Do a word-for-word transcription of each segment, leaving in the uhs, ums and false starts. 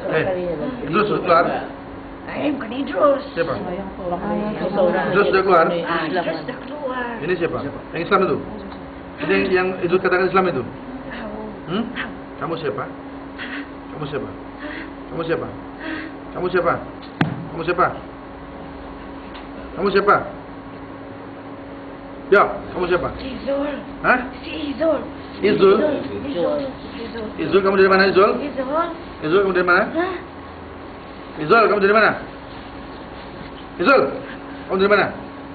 Eh, Idrus sudah keluar? Eh, bukan Idrus. Siapa? Ah, Idrus sudah keluar? Ah, Idrus sudah keluar. Ini siapa? Yang Islam itu? Ini yang, yang Idrus katakan Islam itu? Tahu. Hmm? Kamu siapa? Kamu siapa? Kamu siapa? Kamu siapa? Kamu siapa? Kamu siapa? Ya, kamu siapa? Izul. Hah? Si Izul. Izul? Izul. Izul. Izul, kamu dari mana Izul? Izul. Izul, kamu dari mana? Hah? Izul, kamu dari mana? Izul, kamu dari mana?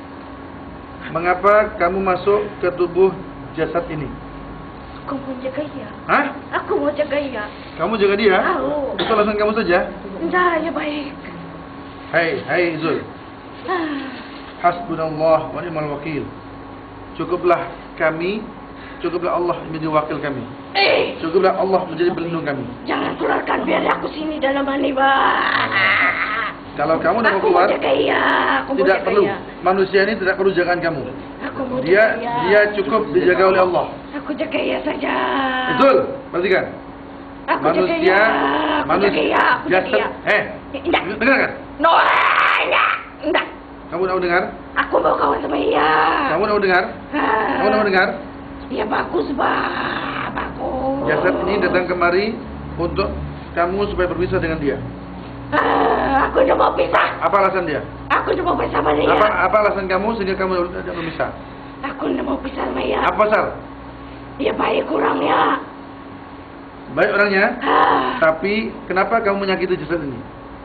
Mengapa kamu masuk ke tubuh jasad ini? Aku mau jaga dia. Hah? Aku mau jaga dia. Kamu jaga dia? Tahu. Itu alasan kamu saja? Enggak, ya baik. Hai, hai Izul. Ah. Hasbunallah wa ni'mal wakil. Cukuplah kami, cukuplah Allah menjadi wakil kami. Eh, Cukuplah Allah menjadi pelindung kami. jangan keluarkan biar aku sini dalam ini, Bang. Kalau kamu nak Aku mau keluar, jaga dia. Aku mau tidak jaga perlu. dia. Manusia ini tidak perlu jagaan kamu. Aku mau Dia jaga dia. dia cukup dijaga oleh Allah. Aku jaga dia saja. Betul, perhatikan. Aku Manusia, jaga dia. Aku manusia, jaga dia. Aku jaga jasad. dia. Eh, Enggak. dengar kan? No, enggak. Enggak. Kamu nak dengar? Aku mau kawan sama dia. Kamu nak dengar? Ah. Kamu nak dengar? Ya bagus, Bang. Bagus. Jasad ini datang kemari untuk kamu supaya berpisah dengan dia. Ah, aku udah mau pisah. Apa alasan dia? Aku udah mau pisah sama dia. Apa apa alasan kamu sehingga kamu tidak berpisah? Aku udah mau pisah sama dia. Apa pasal? Dia baik kurangnya. Baik orangnya, Ah. tapi kenapa kamu menyakiti jasad ini?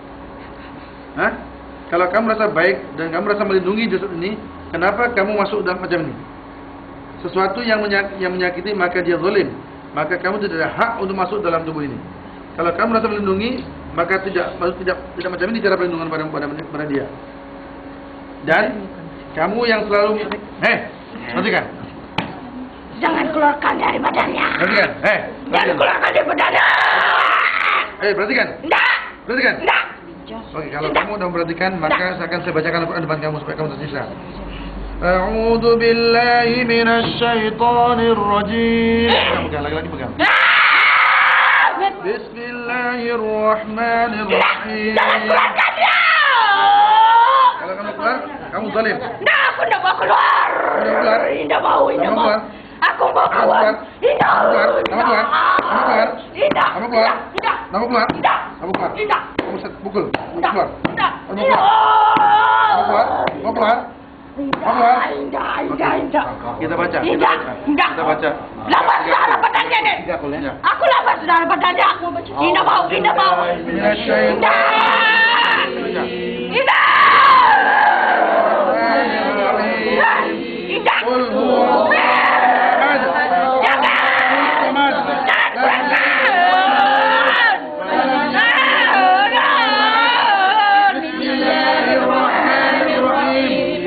Hah? Kalau kamu merasa baik dan kamu merasa melindungi jasad ini, kenapa kamu masuk dalam macam ini? Sesuatu yang, menyak yang menyakiti maka dia zalim. Maka kamu tidak ada hak untuk masuk dalam tubuh ini. Kalau kamu merasa melindungi, maka tidak tidak tidak macam ini cara perlindungan pada pada, pada dia. Dan kamu yang selalu, heh, perhatikan, Jangan keluarkan dari badannya. perhatikan, heh, Jangan perhatikan, keluarkan dari badannya. eh, perhatikan, Enggak. perhatikan. Enggak. Oke, kalau kamu sudah memperhatikan, maka saya akan saya bacakan Al-Quran depan kamu supaya kamu tersisa. A'udzu billahi minasy syaithanir rajim. Pegang, pegang, lagi-lagi pegang. Bismillahirrahmanirrahim. Jangan keluarkan dia. Kalau kamu keluar, kamu zalim. Nah, aku tidak mau keluar. Udah keluar? Tidak mau, tidak Kamu mau. keluar? Aku mau Kamu keluar. keluar? Tidak. Kamu keluar? Kamu keluar? Kamu keluar? Tidak. Kamu keluar? Tidak. Kamu keluar? Tidak. Kamu keluar? Tidak. Kamu set pukul. Kamu Tidak. keluar. Tidak. Kamu keluar. Kamu keluar? Kamu keluar? Kamu keluar? Tidak. Tidak. Tidak. Kita baca. Kita Tidak. baca. Tidak. Kita baca. Lapar sudah badannya nih. Tiga kul ya. Aku lapar sudah badannya. Tidak mau. Tidak mau. Tidak. Tidak. Tidak. Qul huwa ahad. Samad. Bismillahirrahmanirrahim.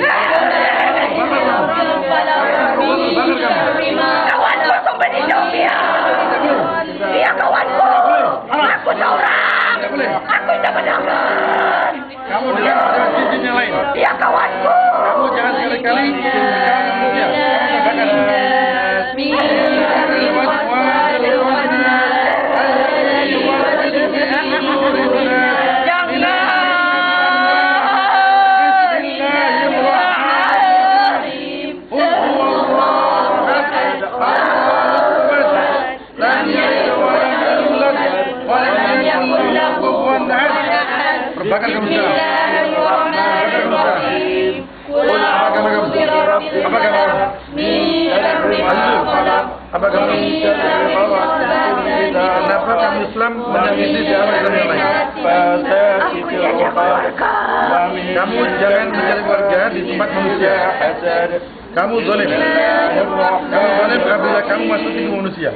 Kawanku sembunyi dia. Dia kawanku. Aku seorang. Aku tidak mendengar. Kamu dengar ada cincin yang lain. Dia kawanku. Kamu jangan sekali-kali Bakar kamu sekarang. Apa kamu? Apa kamu? Kenapa kamu Islam menyakiti dakwah Islam yang lain? Kamu jangan mencari keluarga di tempat manusia. Kamu zalim. Kamu zalim apabila kamu masuk di tubuh manusia.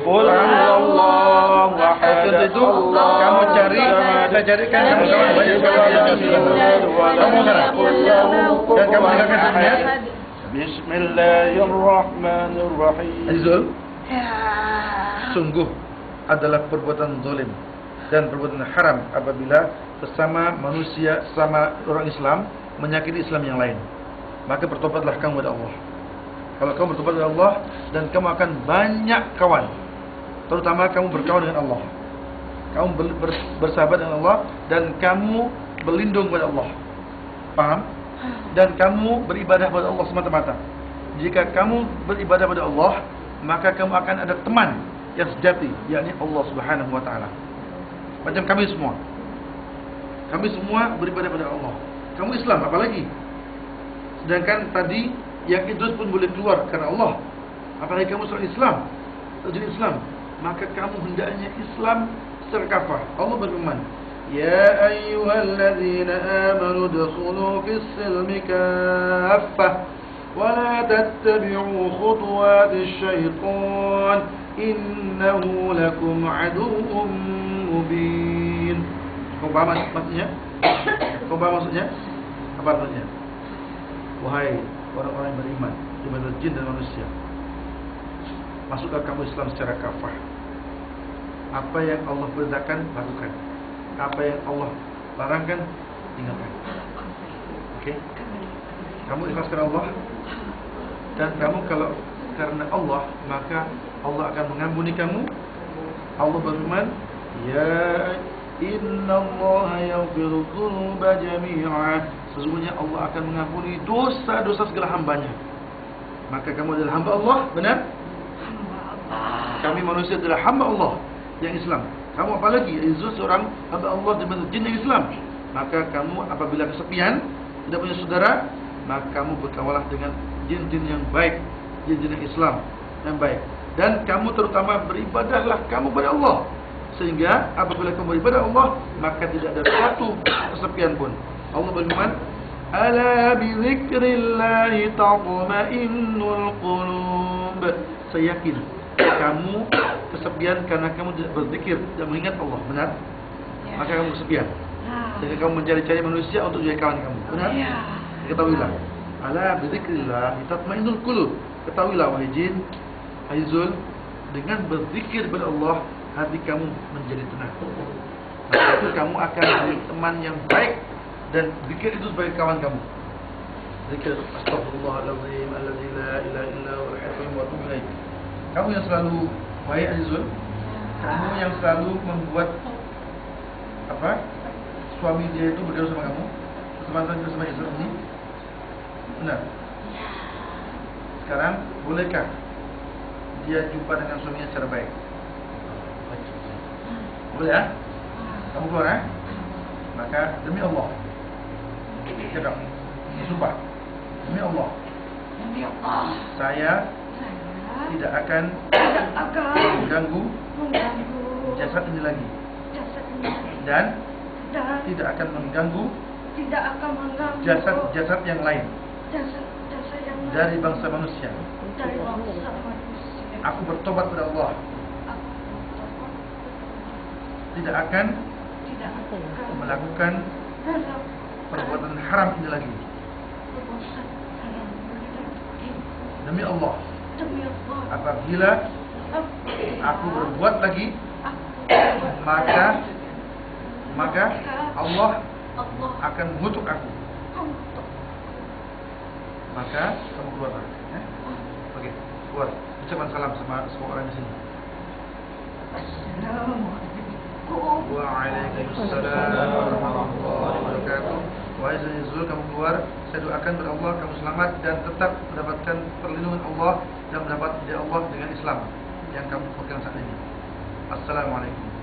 Untuk itu kamu cari, saya carikan kamu kawan baik kamu sana. Dan kamu dengarkan sebenarnya. Bismillahirrahmanirrahim. Azul, sungguh adalah perbuatan zalim dan perbuatan haram apabila sesama manusia, sesama orang Islam menyakiti Islam yang lain. Maka bertobatlah kamu kepada Allah. Kalau kamu bertobat kepada Allah, dan kamu akan banyak kawan, terutama kamu berkawan dengan Allah. Kamu ber, ber, bersahabat dengan Allah dan kamu berlindung kepada Allah. Paham? Dan kamu beribadah kepada Allah semata-mata. Jika kamu beribadah kepada Allah, maka kamu akan ada teman yang sejati, yakni Allah Subhanahu wa taala. Macam kami semua. Kami semua beribadah kepada Allah. Kamu Islam apalagi? Sedangkan tadi yang Idrus pun boleh keluar karena Allah. Apalagi kamu seorang Islam, jadi Islam, maka kamu hendaknya Islam secara kafah. Allah berfirman, "Ya ayyuhalladzina amanu dkhulu fis-silmi kaffah wa la tattabi'u khutuwatisy syaitan innahu lakum aduwwun mubin." Kau paham maksudnya? Kau paham maksudnya? Apa artinya? Wahai orang-orang yang beriman, di antara jin dan manusia, masuklah kamu Islam secara kafah. Apa yang Allah perintahkan, lakukan. Apa yang Allah larangkan, tinggalkan. Oke? Okay? Kamu ikhlas karena Allah. Dan kamu kalau karena Allah, maka Allah akan mengampuni kamu. Allah berfirman, "Ya innallaha yaghfiru dzunuba jami'a." Sesungguhnya Allah akan mengampuni dosa-dosa segala hambanya. Maka kamu adalah hamba Allah, benar? Kami manusia adalah hamba Allah yang Islam. Kamu apalagi Izzul seorang hamba Allah dan jin yang Islam. Maka kamu apabila kesepian, tidak punya saudara, maka kamu berkawalah dengan jin-jin yang baik, jin-jin yang Islam yang baik. Dan kamu terutama beribadahlah kamu kepada Allah. Sehingga apabila kamu beribadah Allah, maka tidak ada satu kesepian pun. Allah berfirman, "Ala bi dzikrillahi tatma'innul qulub." Saya yakin kamu kesepian karena kamu tidak berzikir, tidak mengingat Allah, benar? Ya. Maka kamu kesepian. Sehingga kamu mencari-cari manusia untuk jadi kawan kamu, benar? Ya. Ketahuilah, ala bi dzikrillahi tatma'innul qulub. Ketahuilah wahai jin, Aizul, dengan berzikir kepada Allah, hati kamu menjadi tenang. Maka itu kamu akan menjadi teman yang baik. Dan zikir itu sebagai kawan kamu. Zikir astaghfirullahaladzim alladzi la ilaha illa huwal hayyul wa atubu ilaih. Kamu yang selalu baik Azizul, kamu yang selalu membuat apa? Suami dia itu bergaul sama kamu, teman-teman bersama Azizul ini. Benar. Sekarang bolehkah dia jumpa dengan suaminya secara baik? Boleh ya? Kamu keluar ya? Maka demi Allah, cakap, sumpah, demi Allah, demi Allah, saya saya tidak akan tidak akan mengganggu mengganggu jasad ini lagi, jasad ini dan dan tidak akan mengganggu tidak akan mengganggu jasad-jasad yang lain jasad-jasad yang lain dari bangsa manusia. dari bangsa manusia. Aku bertobat kepada Allah. Aku bertobat. Tidak akan Tidak akan melakukan perbuatan haram ini lagi. perbuatan haram ini lagi. Demi Allah, Demi Allah, apabila aku berbuat lagi, aku maka maka Allah Allah akan mengutuk aku. untuk Maka kamu keluar. Ya? Oke, keluar. Ucapkan salam sama semua orang di sini. Assalamualaikum. Waalaikumsalam warahmatullahi wabarakatuh. Wahai Zul, kamu keluar. Saya doakan kepada Allah kamu selamat dan tetap mendapatkan perlindungan Allah dan mendapat hidayah Allah dengan Islam yang kamu pegang saat ini. Assalamualaikum.